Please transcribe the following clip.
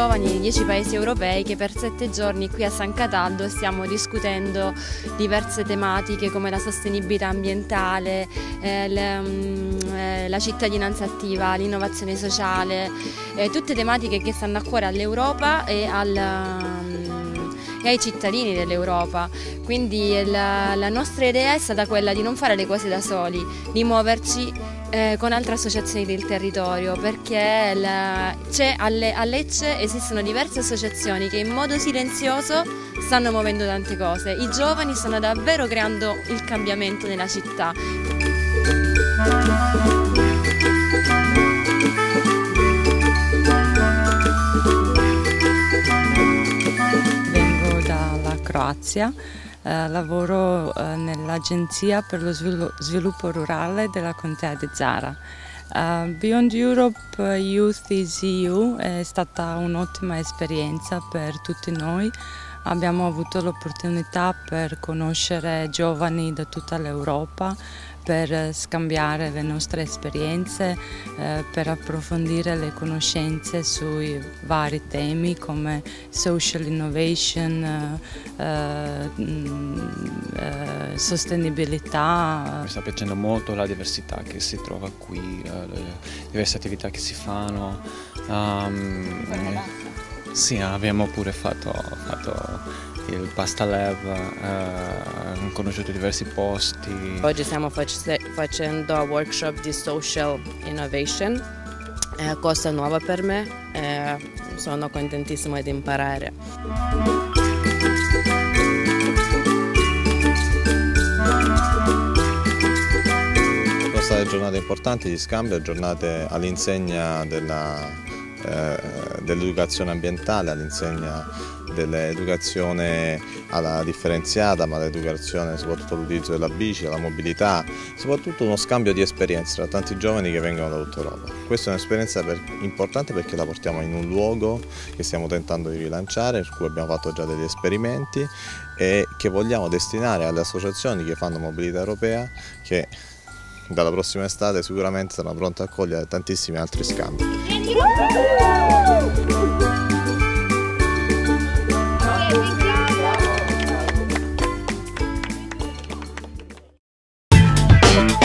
giovani di 10 paesi europei che per 7 giorni qui a San Cataldo stiamo discutendo diverse tematiche come la sostenibilità ambientale, la cittadinanza attiva, l'innovazione sociale, tutte tematiche che stanno a cuore all'Europa e ai cittadini dell'Europa. Quindi la nostra idea è stata quella di non fare le cose da soli, di muoverci con altre associazioni del territorio, perché a Lecce esistono diverse associazioni che in modo silenzioso stanno muovendo tante cose. I giovani stanno davvero creando il cambiamento nella città. Vengo dalla Croazia. Lavoro nell'Agenzia per lo Sviluppo Rurale della Contea di Zara. Beyond Europe Youth is EU è stata un'ottima esperienza per tutti noi. Abbiamo avuto l'opportunità per conoscere giovani da tutta l'Europa, per scambiare le nostre esperienze, per approfondire le conoscenze sui vari temi come social innovation, sostenibilità. Mi sta piacendo molto la diversità che si trova qui, le diverse attività che si fanno. Sì, abbiamo pure fatto il Pasta Lab, abbiamo conosciuto diversi posti. Oggi stiamo facendo workshop di social innovation, cosa nuova per me, sono contentissima di imparare. Sono state giornate importanti di scambio, giornate all'insegna dell'educazione ambientale, all'insegna dell'educazione alla differenziata, ma l'educazione soprattutto all'utilizzo della bici, alla mobilità, soprattutto uno scambio di esperienze tra tanti giovani che vengono da tutta Europa. Questa è un'esperienza importante perché la portiamo in un luogo che stiamo tentando di rilanciare, su cui abbiamo fatto già degli esperimenti e che vogliamo destinare alle associazioni che fanno mobilità europea, che dalla prossima estate sicuramente saranno pronte a accogliere tantissimi altri scambi.